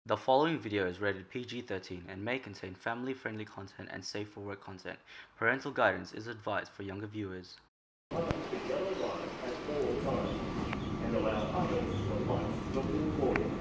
The following video is rated PG-13 and may contain family-friendly content and safe for work content. Parental guidance is advised for younger viewers. The yellow line at all times and allow others to watch the recording.